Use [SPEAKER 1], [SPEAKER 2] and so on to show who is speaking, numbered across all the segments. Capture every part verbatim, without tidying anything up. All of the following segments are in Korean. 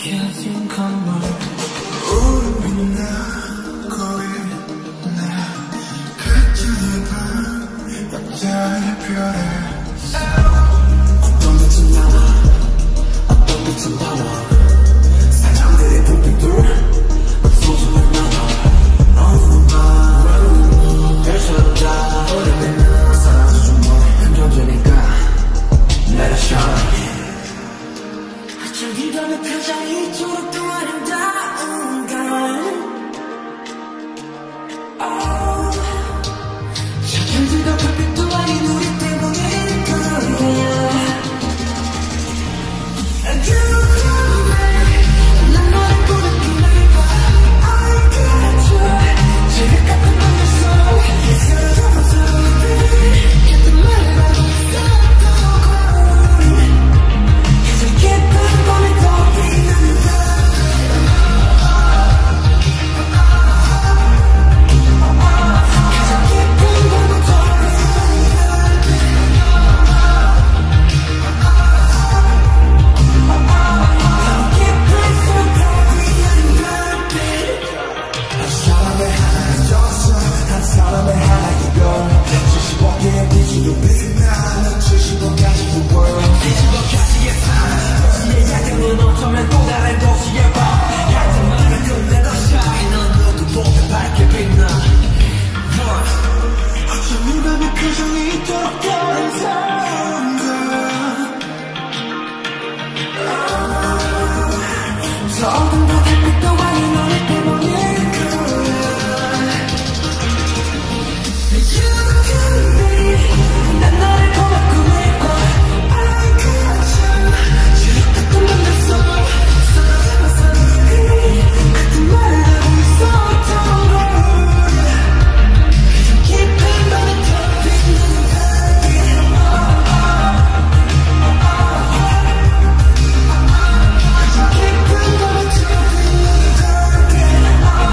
[SPEAKER 1] 켜진 건물 우린 나고 있네 각자의 방 각자의 별에서 어떤 빛은 나와 어떤 빛은 나와 사람들의 불빛들 소중한 나와 어느 맘 별처럼 다 오래되는 사랑도 좀 큰 존재니까 Let it shine 어쩜 이밤의 표정이 이토록 또 아름다운가 oh. 저 별들과 별빛도 아닌 우리 때문일 거야 난 너를 보는 꿈을 봐 I got you 지금 같은 맘의 소리 서로 서로 같은 말을 하고 있었던 거리 계속 깊은 밤에 떠오르는 가장 깊은 밤에 사람의 하나의 별 칠십오 개의 빛으로 빛나는 칠십오 가지 the world 칠십오 가지의 밤 도시의 야경은 어쩌면 또 다른 도시의 밤 같은 말을 끝내도 shine 넌 누구보다 밝게 빛나 어쩜 이 밤의 표정이 이토록 아름다운가 저 어둠과 달빛도 아닌 너를 때문일 거야 난 너를 보며 꿈을 꿔 I got you 지금 같은 맘의 소리 서로 서로 같은 말을 하고 있었던 걸 가장 깊은 밤에 떠오르는 별빛 가장 깊은 밤에 떠오르는 별빛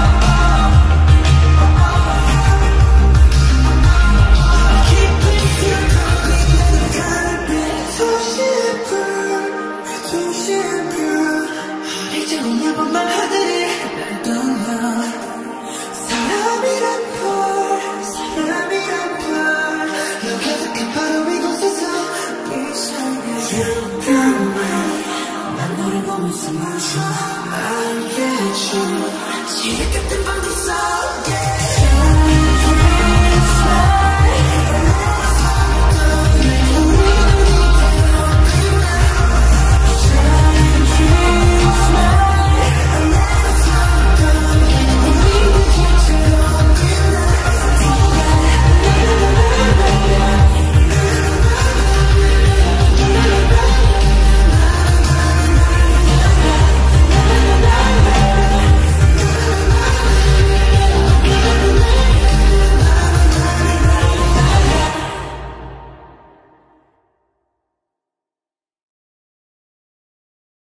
[SPEAKER 1] 이제 오늘 밤만 하늘이 날 떠나 사람이란 걸 사람이란 걸너 가득한 바로 이곳에서 이상해 지금은 난 너를 보면서 마셔 I get you 지금 같은 밤 속에